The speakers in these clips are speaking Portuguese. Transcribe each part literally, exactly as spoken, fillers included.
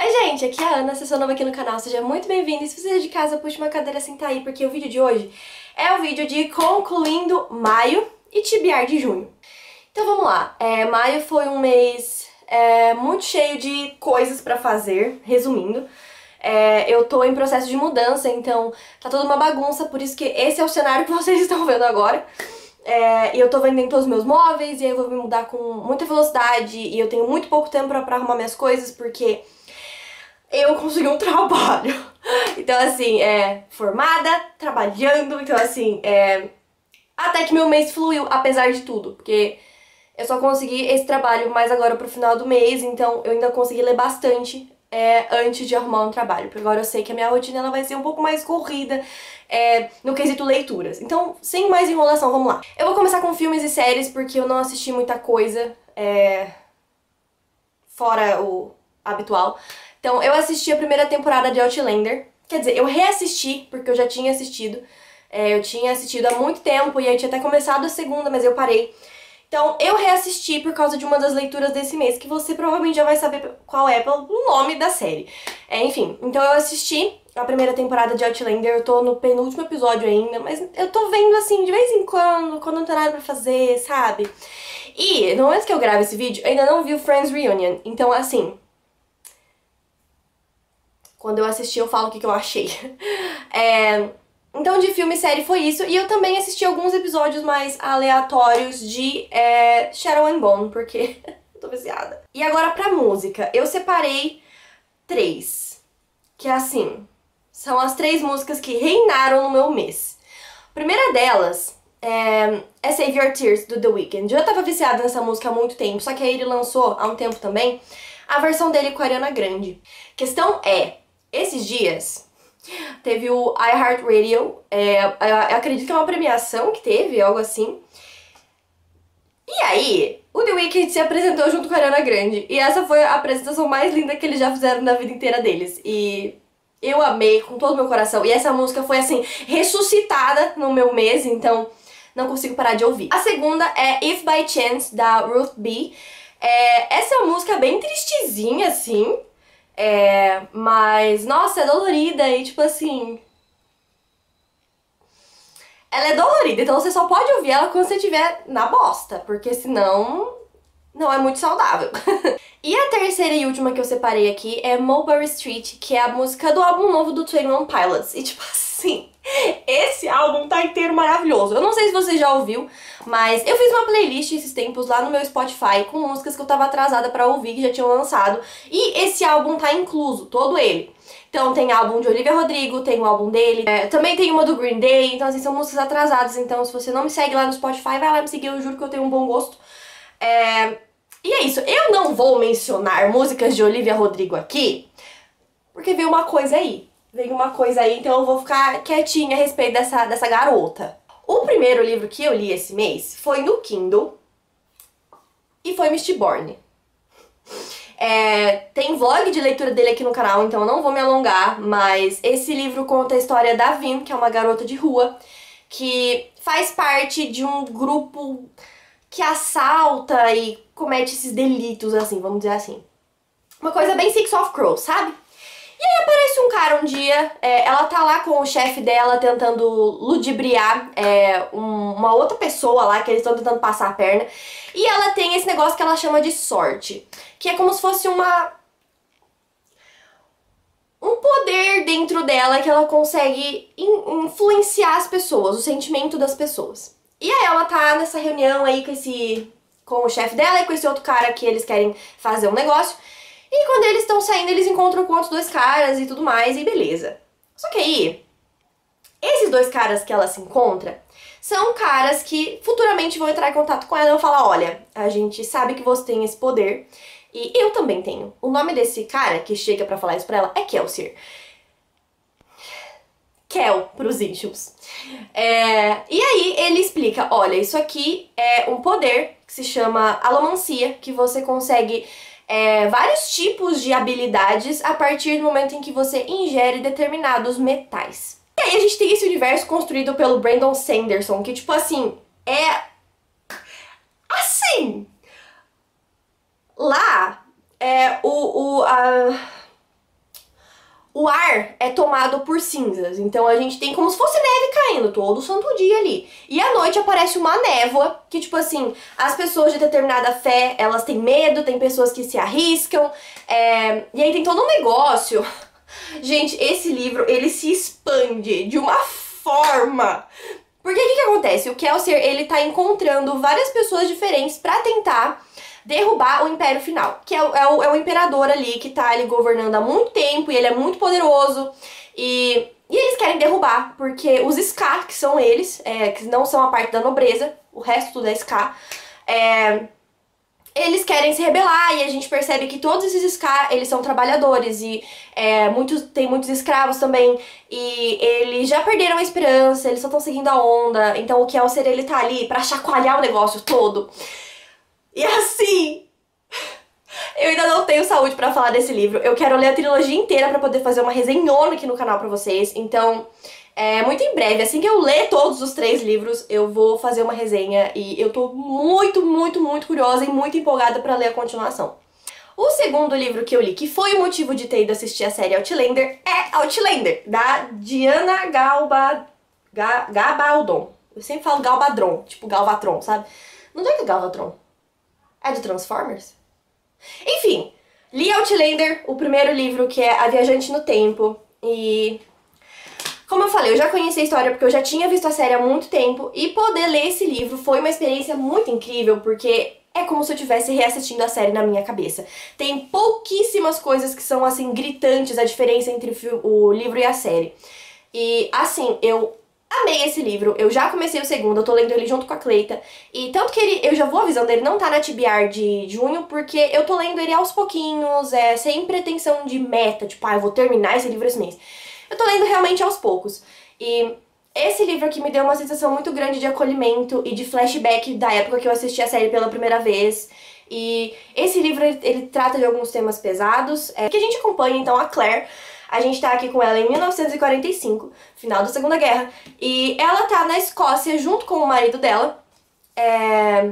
Oi gente, aqui é a Ana, se você é nova aqui no canal, seja muito bem-vindo. E se você é de casa, puxe uma cadeira, senta aí, porque o vídeo de hoje é o vídeo de concluindo maio e tibiar de junho. Então vamos lá, é, maio foi um mês é, muito cheio de coisas pra fazer, resumindo. É, eu tô em processo de mudança, então tá toda uma bagunça, por isso que esse é o cenário que vocês estão vendo agora. É, e eu tô vendendo todos os meus móveis, e aí eu vou me mudar com muita velocidade, e eu tenho muito pouco tempo pra, pra arrumar minhas coisas, porque eu consegui um trabalho. Então assim, é, formada, trabalhando, então assim, é, até que meu mês fluiu, apesar de tudo, porque eu só consegui esse trabalho mais agora pro final do mês, então eu ainda consegui ler bastante é, antes de arrumar um trabalho, porque agora eu sei que a minha rotina ela vai ser um pouco mais corrida é, no quesito leituras. Então, sem mais enrolação, vamos lá. Eu vou começar com filmes e séries, porque eu não assisti muita coisa é, fora o habitual. Então, eu assisti a primeira temporada de Outlander. Quer dizer, eu reassisti, porque eu já tinha assistido. É, eu tinha assistido há muito tempo, e aí tinha até começado a segunda, mas eu parei. Então, eu reassisti por causa de uma das leituras desse mês, que você provavelmente já vai saber qual é pelo nome da série. É, enfim, então eu assisti a primeira temporada de Outlander, eu tô no penúltimo episódio ainda, mas eu tô vendo assim, de vez em quando, quando não tem nada pra fazer, sabe? E, no momento que eu gravo esse vídeo, eu ainda não vi o Friends Reunion, então assim... Quando eu assisti, eu falo o que, que eu achei. É... Então, de filme e série foi isso. E eu também assisti alguns episódios mais aleatórios de é, Shadow and Bone, porque eu tô viciada. E agora pra música. Eu separei três. Que é assim, são as três músicas que reinaram no meu mês. A primeira delas é, é Save Your Tears, do The Weeknd. Eu já tava viciada nessa música há muito tempo, só que aí ele lançou, há um tempo também, a versão dele com a Ariana Grande. A questão é, esses dias... Teve o iHeartRadio, é, eu acredito que é uma premiação que teve, algo assim. E aí, o The Weeknd se apresentou junto com a Ariana Grande. E essa foi a apresentação mais linda que eles já fizeram na vida inteira deles. E eu amei com todo o meu coração. E essa música foi, assim, ressuscitada no meu mês, então não consigo parar de ouvir. A segunda é If By Chance, da Ruth B. É, essa é uma música bem tristezinha, assim. É, mas, nossa, é dolorida e tipo assim... Ela é dolorida, então você só pode ouvir ela quando você estiver na bosta, porque senão não é muito saudável. E a terceira e última que eu separei aqui é Mulberry Street, que é a música do álbum novo do Twenty One Pilots. E tipo assim, esse álbum tá inteiro maravilhoso. Eu não sei se você já ouviu, mas eu fiz uma playlist esses tempos lá no meu Spotify com músicas que eu tava atrasada pra ouvir, que já tinham lançado. E esse álbum tá incluso, todo ele. Então tem álbum de Olivia Rodrigo, tem o álbum dele, é, também tem uma do Green Day, então assim, são músicas atrasadas. Então se você não me segue lá no Spotify, vai lá me seguir, eu juro que eu tenho um bom gosto. É... E é isso, eu não vou mencionar músicas de Olivia Rodrigo aqui, porque veio uma coisa aí. Veio uma coisa aí, então eu vou ficar quietinha a respeito dessa, dessa garota. O primeiro livro que eu li esse mês foi no Kindle e foi Mistborn. É, tem vlog de leitura dele aqui no canal, então eu não vou me alongar, mas esse livro conta a história da Vin, que é uma garota de rua, que faz parte de um grupo que assalta e comete esses delitos, assim, vamos dizer assim. Uma coisa bem Six of Crows, sabe? E aí aparece um cara um dia, é, ela tá lá com o chefe dela tentando ludibriar é, um, uma outra pessoa lá, que eles estão tentando passar a perna. E ela tem esse negócio que ela chama de sorte, que é como se fosse uma... um poder dentro dela que ela consegue in, influenciar as pessoas, o sentimento das pessoas. E aí ela tá nessa reunião aí com esse... com o chefe dela e com esse outro cara que eles querem fazer um negócio. E quando eles estão saindo, eles encontram com outros dois caras e tudo mais, e beleza. Só que aí, esses dois caras que ela se encontra são caras que futuramente vão entrar em contato com ela e vão falar, olha, a gente sabe que você tem esse poder, e eu também tenho. O nome desse cara que chega pra falar isso pra ela é Kelsier. Kel, pros íntimos. É, e aí ele explica, olha, isso aqui é um poder que se chama alomancia, que você consegue... É, vários tipos de habilidades a partir do momento em que você ingere determinados metais. E aí a gente tem esse universo construído pelo Brandon Sanderson, que tipo assim, é... assim... Lá, é, o... o a... o ar é tomado por cinzas, então a gente tem como se fosse neve caindo todo santo dia ali. E à noite aparece uma névoa, que tipo assim, as pessoas de determinada fé, elas têm medo, tem pessoas que se arriscam, é... e aí tem todo um negócio. Gente, esse livro, ele se expande de uma forma... Porque o que que acontece? O Kelsier, ele tá encontrando várias pessoas diferentes pra tentar derrubar o Império Final, que é o, é, o, é o imperador ali que tá ali governando há muito tempo, e ele é muito poderoso, e, e eles querem derrubar, porque os Ska, que são eles, é, que não são a parte da nobreza, o resto tudo é Ska, é, eles querem se rebelar, e a gente percebe que todos esses Ska, eles são trabalhadores, e é, muitos, tem muitos escravos também, e eles já perderam a esperança, eles só estão seguindo a onda, então o Kelsier, ele tá ali pra chacoalhar o negócio todo. E assim, eu ainda não tenho saúde pra falar desse livro. Eu quero ler a trilogia inteira pra poder fazer uma resenhona aqui no canal pra vocês. Então, é, muito em breve, assim que eu ler todos os três livros, eu vou fazer uma resenha. E eu tô muito, muito, muito curiosa e muito empolgada pra ler a continuação. O segundo livro que eu li, que foi o motivo de ter ido assistir a série Outlander, é Outlander, da Diana Galba... Ga... Gabaldon. Eu sempre falo Galvadron, tipo Galvatron, sabe? Não é que é Galvatron? É do Transformers? Enfim, li Outlander, o primeiro livro, que é A Viajante no Tempo, e... como eu falei, eu já conheci a história porque eu já tinha visto a série há muito tempo, e poder ler esse livro foi uma experiência muito incrível, porque é como se eu estivesse reassistindo a série na minha cabeça. Tem pouquíssimas coisas que são, assim, gritantes, a diferença entre o livro e a série. E, assim, eu... amei esse livro, eu já comecei o segundo, eu tô lendo ele junto com a Cleita, e tanto que ele, eu já vou avisando, ele não tá na T B R de junho, porque eu tô lendo ele aos pouquinhos, é, sem pretensão de meta, tipo, ah, eu vou terminar esse livro esse mês. Eu tô lendo realmente aos poucos, e esse livro aqui me deu uma sensação muito grande de acolhimento e de flashback da época que eu assisti a série pela primeira vez. E esse livro, ele, ele trata de alguns temas pesados, é, que a gente acompanha, então, a Claire. A gente tá aqui com ela em mil novecentos e quarenta e cinco, final da Segunda Guerra, e ela tá na Escócia junto com o marido dela, é...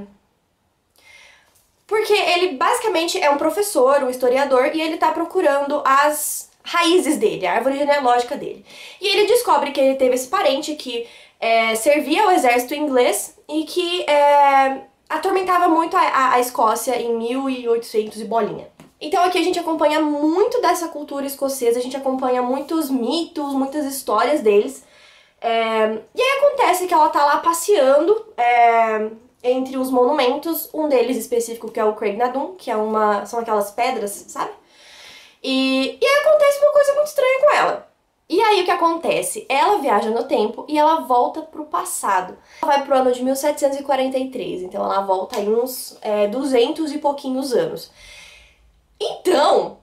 porque ele basicamente é um professor, um historiador, e ele tá procurando as raízes dele, a árvore genealógica dele. E ele descobre que ele teve esse parente que é, servia ao exército inglês e que é, atormentava muito a, a, a Escócia em mil e oitocentos e bolinha. Então aqui a gente acompanha muito dessa cultura escocesa, a gente acompanha muitos mitos, muitas histórias deles. É... E aí acontece que ela tá lá passeando é... entre os monumentos, um deles específico que é o Craig na Dun, que é uma... são aquelas pedras, sabe? E... e aí acontece uma coisa muito estranha com ela. E aí o que acontece? Ela viaja no tempo e ela volta pro passado. Ela vai pro ano de mil setecentos e quarenta e três, então ela volta aí uns é, duzentos e pouquinhos anos. Então,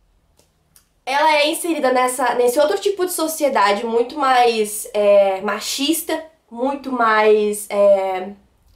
ela é inserida nessa, nesse outro tipo de sociedade muito mais é, machista, muito mais é,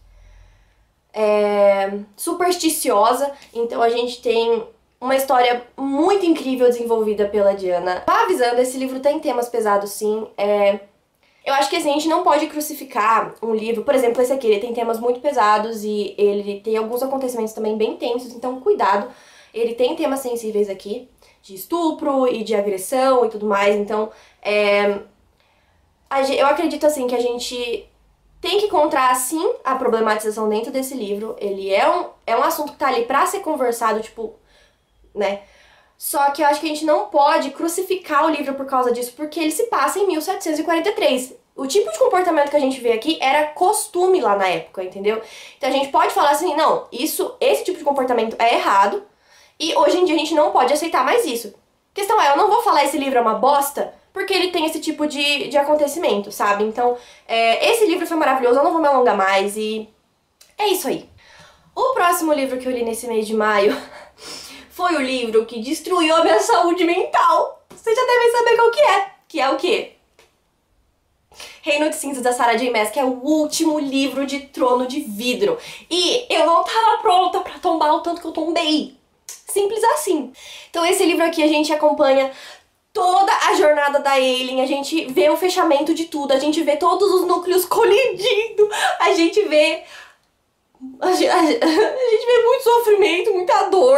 é, supersticiosa. Então a gente tem uma história muito incrível desenvolvida pela Diana. Tá avisando, esse livro tem temas pesados sim. É, eu acho que assim, a gente não pode crucificar um livro, por exemplo, esse aqui, ele tem temas muito pesados e ele tem alguns acontecimentos também bem tensos, então cuidado. Ele tem temas sensíveis aqui, de estupro e de agressão e tudo mais, então é, eu acredito assim que a gente tem que encontrar sim a problematização dentro desse livro. Ele é um, é um assunto que tá ali pra ser conversado, tipo, né? Só que eu acho que a gente não pode crucificar o livro por causa disso, porque ele se passa em mil setecentos e quarenta e três. O tipo de comportamento que a gente vê aqui era costume lá na época, entendeu? Então a gente pode falar assim, não, isso, esse tipo de comportamento é errado, e hoje em dia a gente não pode aceitar mais isso. A questão é, eu não vou falar esse livro é uma bosta, porque ele tem esse tipo de, de acontecimento, sabe? Então, é, esse livro foi maravilhoso, eu não vou me alongar mais, e é isso aí. O próximo livro que eu li nesse mês de maio foi o livro que destruiu a minha saúde mental. Vocês já devem saber qual que é. Que é o quê? Reino de Cinzas, da Sarah J Maas, que é o último livro de Trono de Vidro. E eu não tava pronta pra tombar o tanto que eu tombei. Simples assim. Então esse livro aqui a gente acompanha toda a jornada da Aelin, a gente vê o fechamento de tudo, a gente vê todos os núcleos colidindo, a gente vê... A gente, a gente vê muito sofrimento, muita dor.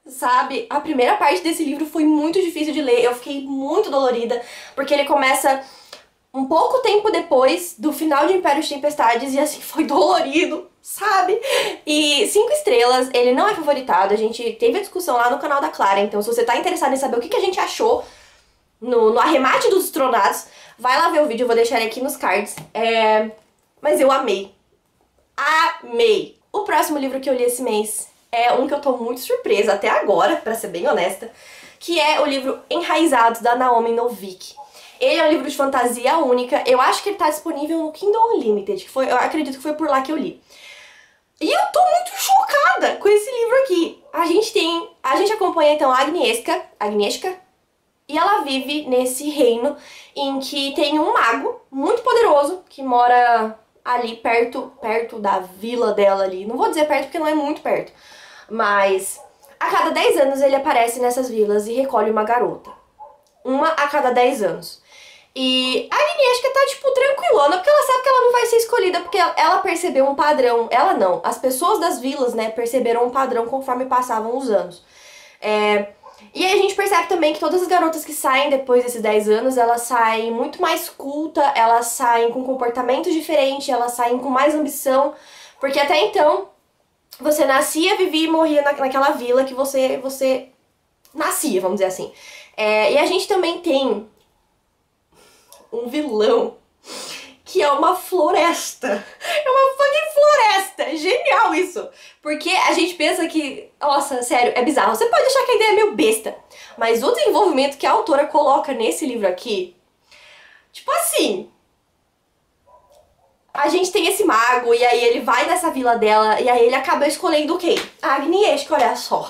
sabe? A primeira parte desse livro foi muito difícil de ler, eu fiquei muito dolorida, porque ele começa um pouco tempo depois do final de Império de Tempestades e assim, foi dolorido, sabe? E cinco estrelas, ele não é favoritado, a gente teve a discussão lá no canal da Clara, então se você tá interessado em saber o que, que a gente achou no, no arremate dos Destronados, vai lá ver o vídeo, eu vou deixar ele aqui nos cards. É... Mas eu amei. Amei! O próximo livro que eu li esse mês é um que eu tô muito surpresa até agora, pra ser bem honesta, que é o livro Enraizados, da Naomi Novik. Ele é um livro de fantasia única, eu acho que ele tá disponível no Kindle Unlimited, que foi, eu acredito que foi por lá que eu li. E eu tô muito chocada com esse livro aqui. A gente tem, a gente acompanha então a Agnieszka, Agnieszka, e ela vive nesse reino em que tem um mago muito poderoso que mora ali perto, perto da vila dela ali. Não vou dizer perto porque não é muito perto, mas a cada dez anos ele aparece nessas vilas e recolhe uma garota. Uma a cada dez anos. E a Agnieszka tá, tipo, tranquilona, porque ela sabe que ela não vai ser escolhida, porque ela percebeu um padrão. Ela não, as pessoas das vilas, né, perceberam um padrão conforme passavam os anos. É... E aí a gente percebe também que todas as garotas que saem depois desses dez anos, elas saem muito mais culta, elas saem com comportamentos diferentes, elas saem com mais ambição, porque até então você nascia, vivia e morria na, naquela vila que você, você nascia, vamos dizer assim. É, e a gente também tem um vilão que é uma floresta. É uma fucking floresta. Genial isso. Porque a gente pensa que, nossa, sério, é bizarro. Você pode achar que a ideia é meio besta, mas o desenvolvimento que a autora coloca nesse livro aqui, tipo assim, a gente tem esse mago, e aí ele vai nessa vila dela, e aí ele acaba escolhendo quem? A Agnieszka, olha só.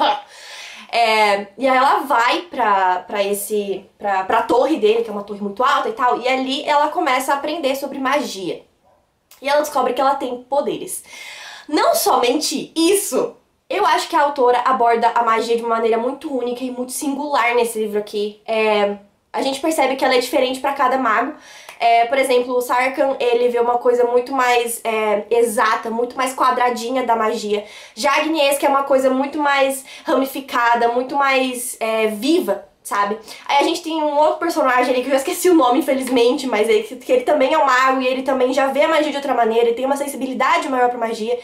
É, e aí ela vai pra, pra esse, pra, pra torre dele, que é uma torre muito alta e tal, e ali ela começa a aprender sobre magia. E ela descobre que ela tem poderes. Não somente isso, eu acho que a autora aborda a magia de uma maneira muito única e muito singular nesse livro aqui. É, a gente percebe que ela é diferente pra cada mago. É, por exemplo, o Sarkhan, ele vê uma coisa muito mais é, exata, muito mais quadradinha da magia. Já a Agnieszka é uma coisa muito mais ramificada, muito mais é, viva, sabe? Aí a gente tem um outro personagem ali, que eu já esqueci o nome, infelizmente, mas ele, que ele também é um mago e ele também já vê a magia de outra maneira, ele tem uma sensibilidade maior pra magia.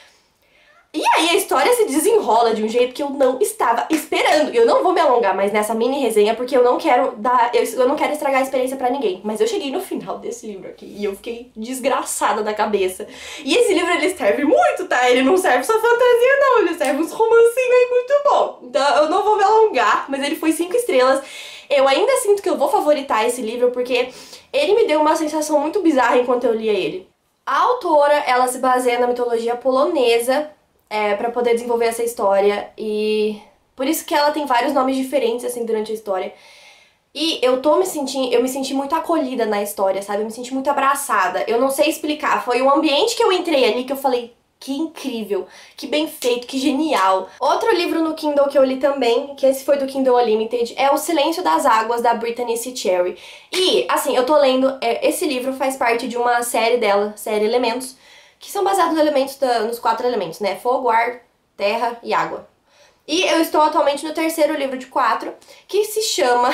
E aí a história se desenrola de um jeito que eu não estava esperando. Eu não vou me alongar mais nessa mini resenha, porque eu não quero dar, eu, eu não quero estragar a experiência pra ninguém. Mas eu cheguei no final desse livro aqui e eu fiquei desgraçada da cabeça. E esse livro, ele serve muito, tá? Ele não serve só fantasia, não. Ele serve uns romancinhos aí muito bom. Então eu não vou me alongar, mas ele foi cinco estrelas. Eu ainda sinto que eu vou favoritar esse livro, porque ele me deu uma sensação muito bizarra enquanto eu lia ele. A autora, ela se baseia na mitologia polonesa, É, pra poder desenvolver essa história, e por isso que ela tem vários nomes diferentes, assim, durante a história. E eu tô me sentindo, eu me senti muito acolhida na história, sabe? Eu me senti muito abraçada. Eu não sei explicar, foi o ambiente que eu entrei ali que eu falei, que incrível, que bem feito, que genial. Outro livro no Kindle que eu li também, que esse foi do Kindle Unlimited, é O Silêncio das Águas, da Brittany C. Cherry. E, assim, eu tô lendo, é, esse livro faz parte de uma série dela, série Elementos, que são baseados nos elementos da, nos quatro elementos, né? Fogo, ar, terra e água. E eu estou atualmente no terceiro livro de quatro, que se chama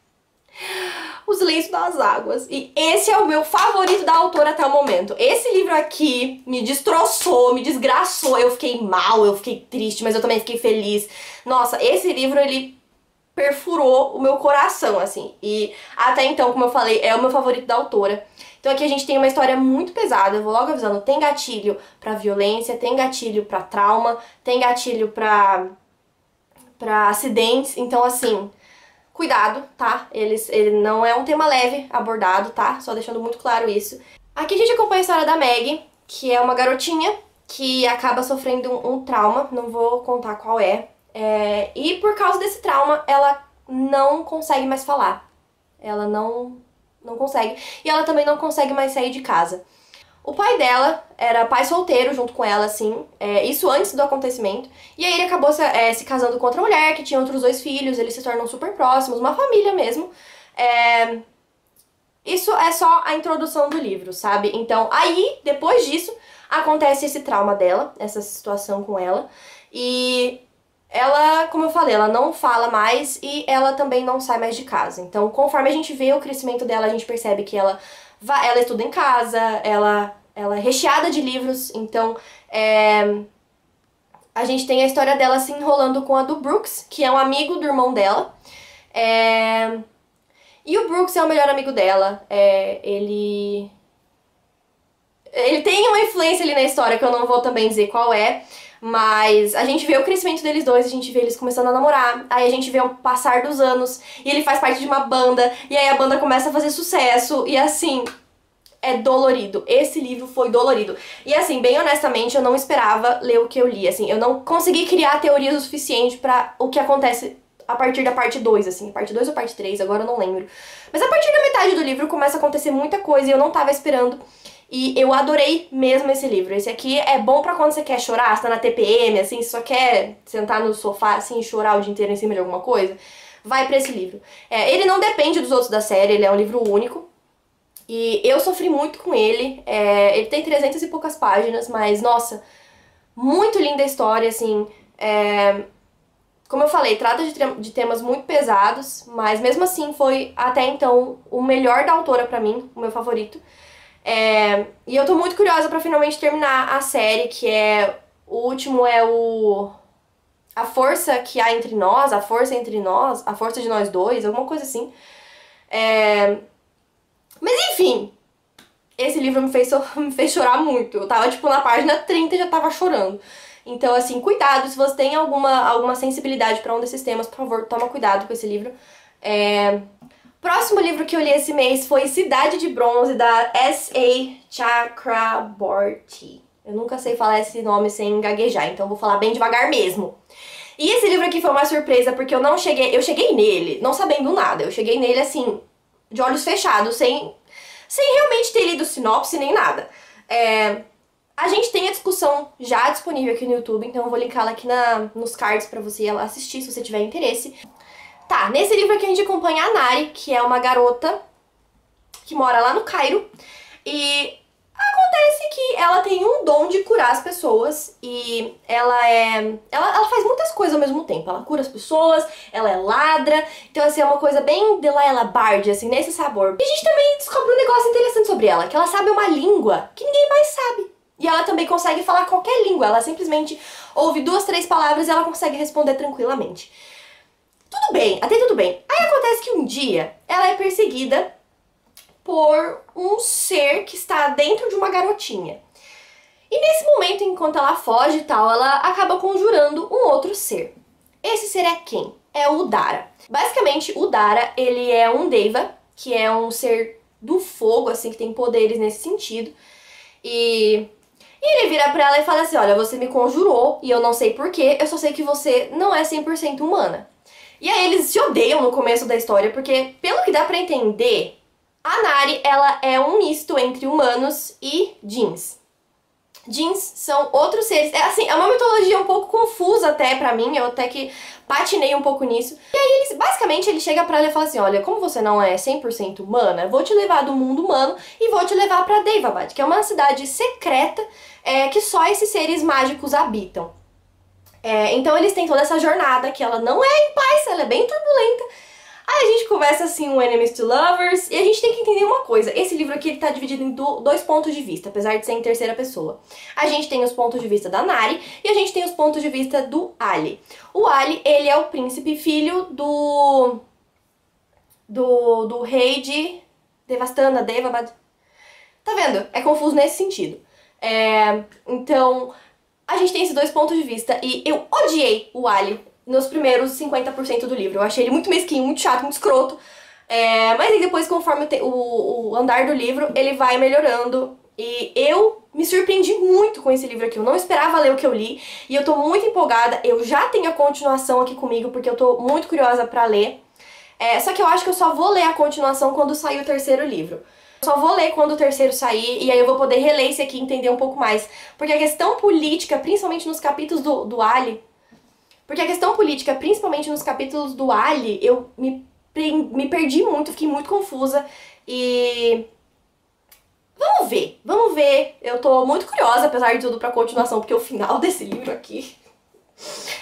Os Lenços das Águas. E esse é o meu favorito da autora até o momento. Esse livro aqui me destroçou, me desgraçou. Eu fiquei mal, eu fiquei triste, mas eu também fiquei feliz. Nossa, esse livro, ele perfurou o meu coração, assim. E até então, como eu falei, é o meu favorito da autora. Então aqui a gente tem uma história muito pesada, eu vou logo avisando, tem gatilho pra violência, tem gatilho pra trauma, tem gatilho pra, pra acidentes, então assim, cuidado, tá? Eles, ele não é um tema leve abordado, tá? Só deixando muito claro isso. Aqui a gente acompanha a história da Maggie, que é uma garotinha que acaba sofrendo um, um trauma, não vou contar qual é, é, e por causa desse trauma ela não consegue mais falar, ela não... não consegue. E ela também não consegue mais sair de casa. O pai dela era pai solteiro junto com ela, assim, é, isso antes do acontecimento. E aí ele acabou se, é, se casando com outra mulher, que tinha outros dois filhos, eles se tornam super próximos, uma família mesmo. É, isso é só a introdução do livro, sabe? Então, aí, depois disso, acontece esse trauma dela, essa situação com ela. E ela, como eu falei, ela não fala mais e ela também não sai mais de casa. Então, conforme a gente vê o crescimento dela, a gente percebe que ela vai, ela estuda em casa, ela, ela é recheada de livros. Então, é, a gente tem a história dela se enrolando com a do Brooks, que é um amigo do irmão dela. É, e o Brooks é o melhor amigo dela. É, ele... Ele tem uma influência ali na história que eu não vou também dizer qual é. Mas a gente vê o crescimento deles dois, a gente vê eles começando a namorar, aí a gente vê o passar dos anos, e ele faz parte de uma banda, e aí a banda começa a fazer sucesso, e assim, é dolorido. Esse livro foi dolorido. E assim, bem honestamente, eu não esperava ler o que eu li, assim, eu não consegui criar teorias o suficiente pra o que acontece a partir da parte dois, assim, parte dois ou parte três, agora eu não lembro. Mas a partir da metade do livro começa a acontecer muita coisa e eu não tava esperando. E eu adorei mesmo esse livro. Esse aqui é bom pra quando você quer chorar, você tá na T P M, assim, só quer sentar no sofá, assim, e chorar o dia inteiro em cima de alguma coisa. Vai pra esse livro. É, ele não depende dos outros da série, ele é um livro único. E eu sofri muito com ele. É, ele tem trezentas e poucas páginas, mas, nossa, muito linda a história, assim. É, como eu falei, trata de, de temas muito pesados, mas mesmo assim foi, até então, o melhor da autora pra mim, o meu favorito. É, e eu tô muito curiosa pra finalmente terminar a série, que é... O último é o... A Força que Há Entre Nós, A Força Entre Nós, A Força de Nós Dois, alguma coisa assim. É, mas enfim, esse livro me fez, me fez chorar muito. Eu tava tipo na página trinta e já tava chorando. Então assim, cuidado, se você tem alguma, alguma sensibilidade pra um desses temas, por favor, toma cuidado com esse livro. É... Próximo livro que eu li esse mês foi Cidade de Bronze, da S A Chakraborty. Eu nunca sei falar esse nome sem gaguejar, então vou falar bem devagar mesmo. E esse livro aqui foi uma surpresa, porque eu não cheguei... Eu cheguei nele, não sabendo nada. Eu cheguei nele, assim, de olhos fechados, sem, sem realmente ter lido sinopse nem nada. É, a gente tem a discussão já disponível aqui no YouTube, então eu vou linkar ela aqui na, nos cards pra você assistir, se você tiver interesse. Tá, nesse livro aqui a gente acompanha a Nari, que é uma garota que mora lá no Cairo, e acontece que ela tem um dom de curar as pessoas, e ela é... Ela, ela faz muitas coisas ao mesmo tempo, ela cura as pessoas, ela é ladra, então assim, é uma coisa bem Delilah Bard, assim, nesse sabor. E a gente também descobre um negócio interessante sobre ela, que ela sabe uma língua que ninguém mais sabe. E ela também consegue falar qualquer língua, ela simplesmente ouve duas, três palavras e ela consegue responder tranquilamente. Tudo bem, até tudo bem. Aí acontece que um dia ela é perseguida por um ser que está dentro de uma garotinha. E nesse momento, enquanto ela foge e tal, ela acaba conjurando um outro ser. Esse ser é quem? É o Dara. Basicamente, o Dara, ele é um Deva, que é um ser do fogo, assim, que tem poderes nesse sentido. E... E ele vira pra ela e fala assim, olha, você me conjurou e eu não sei porquê, eu só sei que você não é cem por cento humana. E aí eles se odeiam no começo da história, porque pelo que dá pra entender, a Nari, ela é um misto entre humanos e djinns. Djinns são outros seres, é assim, é uma mitologia um pouco confusa até pra mim, eu até que patinei um pouco nisso. E aí, eles, basicamente, ele chega pra ela e fala assim, olha, como você não é cem por cento humana, vou te levar do mundo humano e vou te levar pra Daevabad, que é uma cidade secreta é, que só esses seres mágicos habitam. É, então eles têm toda essa jornada, que ela não é em paz, ela é bem turbulenta. Aí a gente conversa assim, um Enemies to Lovers, e a gente tem que entender uma coisa. Esse livro aqui ele tá dividido em do, dois pontos de vista, apesar de ser em terceira pessoa. A gente tem os pontos de vista da Nari e a gente tem os pontos de vista do Ali. O Ali, ele é o príncipe filho do... do, do rei de Devastana, Daevabad. Tá vendo? É confuso nesse sentido. É, então... A gente tem esses dois pontos de vista e eu odiei o Ali nos primeiros cinquenta por cento do livro. Eu achei ele muito mesquinho, muito chato, muito escroto. É, mas aí depois, conforme o, o, o andar do livro, ele vai melhorando. E eu me surpreendi muito com esse livro aqui. Eu não esperava ler o que eu li. E eu tô muito empolgada. Eu já tenho a continuação aqui comigo, porque eu tô muito curiosa pra ler. É, só que eu acho que eu só vou ler a continuação quando sair o terceiro livro. Só vou ler quando o terceiro sair, e aí eu vou poder reler esse aqui e entender um pouco mais. Porque a questão política, principalmente nos capítulos do, do Ali... Porque a questão política, principalmente nos capítulos do Ali, eu me, me perdi muito, fiquei muito confusa. E... Vamos ver, vamos ver. Eu tô muito curiosa, apesar de tudo, pra continuação, porque o final desse livro aqui...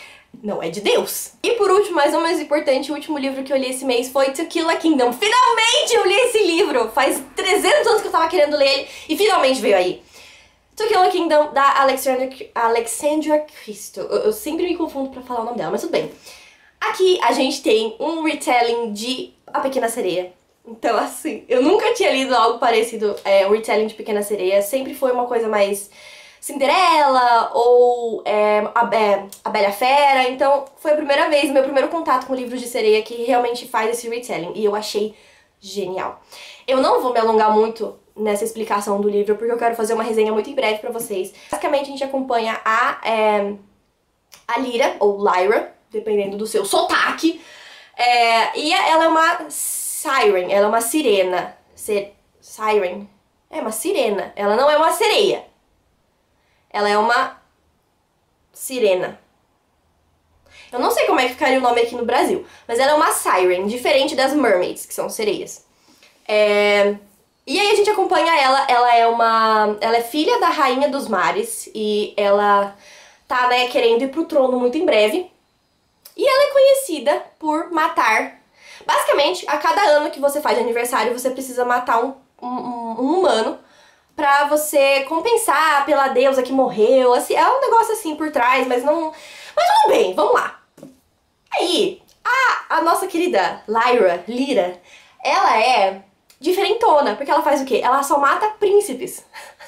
não é de Deus. E por último, mas não menos importante, o último livro que eu li esse mês foi To Kill a Kingdom. Finalmente eu li esse livro! Faz trezentos anos que eu tava querendo ler ele e finalmente veio aí. To Kill a Kingdom, da Alexandra, Alexandra Christo. Eu, eu sempre me confundo pra falar o nome dela, mas tudo bem. Aqui a gente tem um retelling de A Pequena Sereia. Então, assim, eu nunca tinha lido algo parecido, é, um retelling de Pequena Sereia. Sempre foi uma coisa mais Cinderela ou é, a, é, a Bela Fera. Então, foi a primeira vez, meu primeiro contato com livros de sereia que realmente faz esse retelling. E eu achei genial. Eu não vou me alongar muito nessa explicação do livro, porque eu quero fazer uma resenha muito em breve pra vocês. Basicamente, a gente acompanha a, é, a Lyra, ou Lyra, dependendo do seu sotaque. É, e ela é uma siren, ela é uma sirena. Ser, siren. É uma sirena. Ela não é uma sereia. Ela é uma sirena. Eu não sei como é que ficaria o nome aqui no Brasil, mas ela é uma siren, diferente das mermaids, que são sereias. É... E aí a gente acompanha ela, ela é uma... Ela é filha da rainha dos mares e ela tá, né, querendo ir pro trono muito em breve. E ela é conhecida por matar... Basicamente, a cada ano que você faz de aniversário, você precisa matar um, um, um humano pra você compensar pela deusa que morreu. Assim, é um negócio assim por trás, mas não... Mas tudo bem, vamos lá. Aí, a, a nossa querida Lyra, Lyra, ela é diferentona, porque ela faz o quê? Ela só mata príncipes.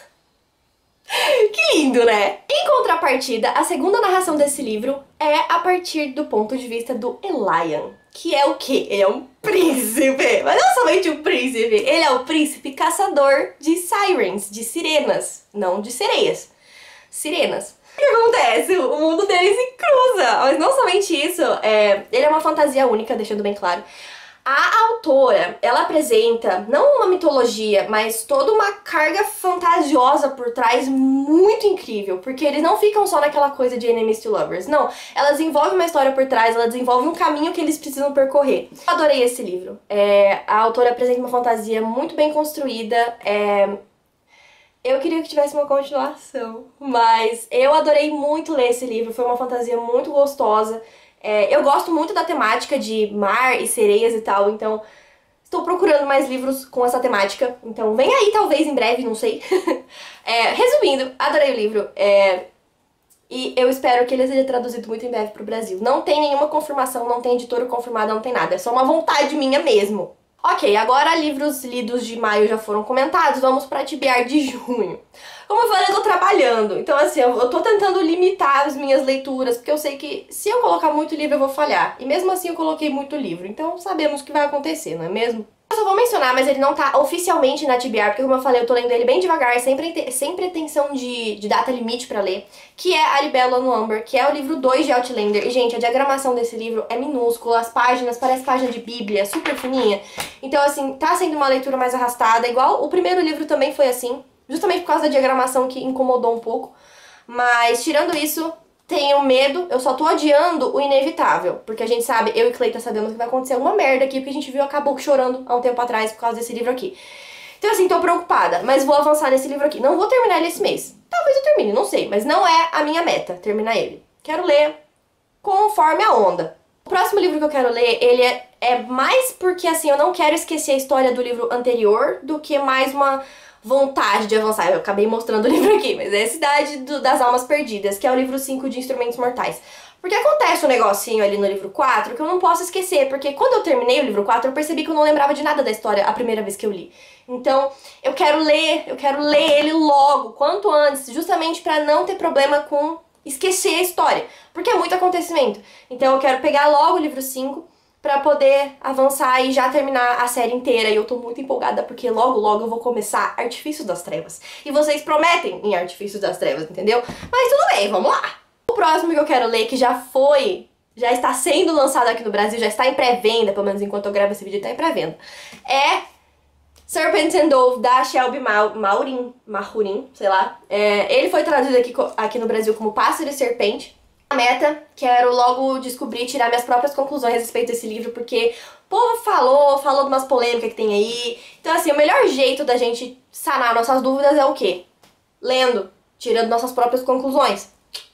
Que lindo, né? Em contrapartida, a segunda narração desse livro é a partir do ponto de vista do Elian, que é o quê? Ele é um príncipe, mas não somente um príncipe, ele é o príncipe caçador de sirens, de sirenas, não de sereias, sirenas. O que acontece? O mundo dele se cruza, mas não somente isso, é, ele é uma fantasia única, deixando bem claro. A autora, ela apresenta, não uma mitologia, mas toda uma carga fantasiosa por trás muito incrível, porque eles não ficam só naquela coisa de enemies to lovers, não. Ela desenvolve uma história por trás, ela desenvolve um caminho que eles precisam percorrer. Eu adorei esse livro. É, a autora apresenta uma fantasia muito bem construída, é... Eu queria que tivesse uma continuação, mas eu adorei muito ler esse livro, foi uma fantasia muito gostosa. É, eu gosto muito da temática de mar e sereias e tal, então estou procurando mais livros com essa temática. Então vem aí, talvez, em breve, não sei. É, resumindo, adorei o livro. É, e eu espero que ele seja traduzido muito em breve pro Brasil. Não tem nenhuma confirmação, não tem editora confirmada, não tem nada. É só uma vontade minha mesmo. Ok, agora livros lidos de maio já foram comentados, vamos pra T B R de junho. Como eu falei, eu tô trabalhando, então assim, eu, eu tô tentando limitar as minhas leituras, porque eu sei que se eu colocar muito livro eu vou falhar. E mesmo assim eu coloquei muito livro, então sabemos o que vai acontecer, não é mesmo? Eu só vou mencionar, mas ele não tá oficialmente na T B R, porque como eu falei, eu tô lendo ele bem devagar, sem, pre sem pretensão de, de data limite pra ler, que é A Libélula no Amber, que é o livro dois de Outlander. E, gente, a diagramação desse livro é minúscula, as páginas parecem página de bíblia, super fininha. Então, assim, tá sendo uma leitura mais arrastada, igual o primeiro livro também foi assim, justamente por causa da diagramação que incomodou um pouco. Mas, tirando isso, tenho medo, eu só tô adiando o inevitável, porque a gente sabe, eu e Cleita sabemos que vai acontecer uma merda aqui, porque a gente viu a Caboclo chorando há um tempo atrás por causa desse livro aqui. Então assim, tô preocupada, mas vou avançar nesse livro aqui. Não vou terminar ele esse mês. Talvez eu termine, não sei, mas não é a minha meta, terminar ele. Quero ler conforme a onda. O próximo livro que eu quero ler, ele é, é mais porque assim, eu não quero esquecer a história do livro anterior, do que mais uma vontade de avançar. Eu acabei mostrando o livro aqui, mas é a Cidade do, das Almas Perdidas, que é o livro cinco de Instrumentos Mortais. Porque acontece um negocinho ali no livro quatro que eu não posso esquecer, porque quando eu terminei o livro quatro, eu percebi que eu não lembrava de nada da história a primeira vez que eu li. Então, eu quero ler, eu quero ler ele logo, quanto antes, justamente pra não ter problema com esquecer a história, porque é muito acontecimento. Então eu quero pegar logo o livro cinco pra poder avançar e já terminar a série inteira. E eu tô muito empolgada porque logo, logo eu vou começar Artifícios das Trevas. E vocês prometem em Artifícios das Trevas, entendeu? Mas tudo bem, vamos lá! O próximo que eu quero ler, que já foi, já está sendo lançado aqui no Brasil, já está em pré-venda, pelo menos enquanto eu gravo esse vídeo, está em pré-venda, é Serpent and Dove, da Shelby Maurin, Mahurin, sei lá. É, ele foi traduzido aqui, aqui no Brasil como Pássaro e Serpente. A meta, quero logo descobrir, tirar minhas próprias conclusões a respeito desse livro, porque o povo falou, falou de umas polêmicas que tem aí. Então assim, o melhor jeito da gente sanar nossas dúvidas é o quê? Lendo, tirando nossas próprias conclusões. O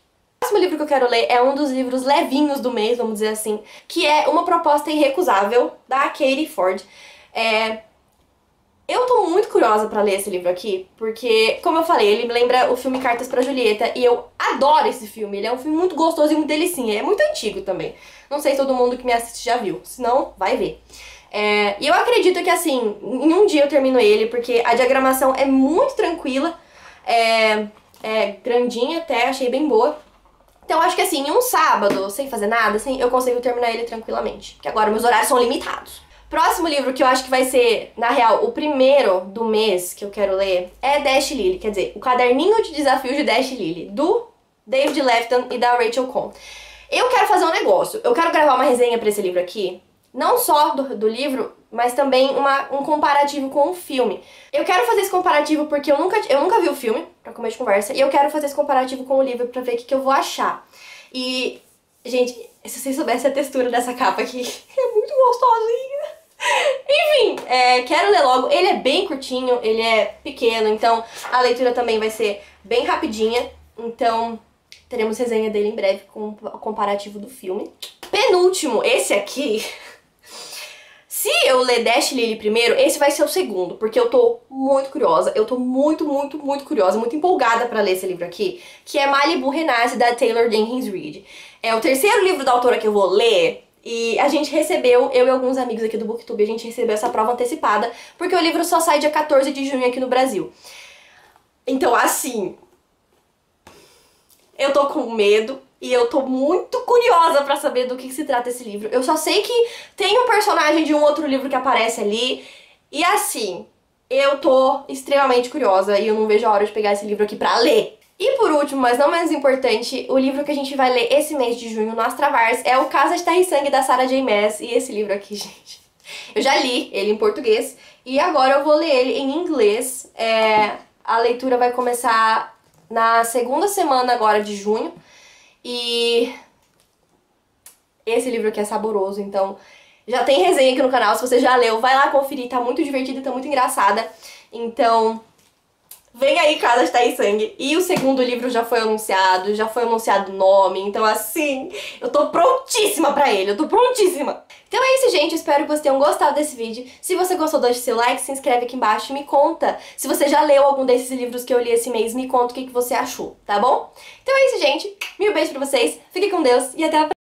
próximo livro que eu quero ler é um dos livros levinhos do mês, vamos dizer assim, que é Uma Proposta Irrecusável, da Katie Ford. É... Eu tô muito curiosa pra ler esse livro aqui, porque, como eu falei, ele me lembra o filme Cartas pra Julieta, e eu adoro esse filme. Ele é um filme muito gostoso e muito delicinha. É muito antigo também. Não sei se todo mundo que me assiste já viu, se não, vai ver. É... E eu acredito que, assim, em um dia eu termino ele, porque a diagramação é muito tranquila, é, é grandinha até, achei bem boa. Então acho que assim, em um sábado, sem fazer nada, assim, eu consigo terminar ele tranquilamente. Porque agora meus horários são limitados. Próximo livro que eu acho que vai ser, na real, o primeiro do mês que eu quero ler é Dash Lily, quer dizer, o Caderninho de Desafios de Dash Lily, do David Lefton e da Rachel Cohn. Eu quero fazer um negócio, eu quero gravar uma resenha pra esse livro aqui, não só do, do livro, mas também uma, um comparativo com o filme. Eu quero fazer esse comparativo porque eu nunca, eu nunca vi o filme, pra começo de conversa, e eu quero fazer esse comparativo com o livro pra ver o que, que eu vou achar. E, gente, se vocês soubessem a textura dessa capa aqui, é muito gostosinha. Enfim, é, quero ler logo. Ele é bem curtinho, ele é pequeno, então a leitura também vai ser bem rapidinha. Então teremos resenha dele em breve com o comparativo do filme. Penúltimo, esse aqui. Se eu ler Dash Lily primeiro, esse vai ser o segundo, porque eu tô muito curiosa. Eu tô muito, muito, muito curiosa, muito empolgada pra ler esse livro aqui, que é Malibu Renasce, da Taylor Jenkins Reid. É o terceiro livro da autora que eu vou ler. E a gente recebeu, eu e alguns amigos aqui do Booktube, a gente recebeu essa prova antecipada, porque o livro só sai dia quatorze de junho aqui no Brasil. Então, assim, eu tô com medo e eu tô muito curiosa pra saber do que, que se trata esse livro. Eu só sei que tem um personagem de um outro livro que aparece ali, e assim, eu tô extremamente curiosa e eu não vejo a hora de pegar esse livro aqui pra ler. E por último, mas não menos importante, o livro que a gente vai ler esse mês de junho no Astravars é o Casa de Terra e Sangue, da Sarah J Maas. E esse livro aqui, gente, eu já li ele em português e agora eu vou ler ele em inglês. É, a leitura vai começar na segunda semana agora de junho e esse livro aqui é saboroso, então já tem resenha aqui no canal. Se você já leu, vai lá conferir, tá muito divertida, tá muito engraçada. Então... vem aí, Casa de Terra e Sangue. E o segundo livro já foi anunciado, já foi anunciado o nome, então assim, eu tô prontíssima pra ele, eu tô prontíssima. Então é isso, gente, espero que vocês tenham gostado desse vídeo. Se você gostou, deixa seu like, se inscreve aqui embaixo e me conta. Se você já leu algum desses livros que eu li esse mês, me conta o que, que você achou, tá bom? Então é isso, gente, mil beijos pra vocês, fiquem com Deus e até a próxima.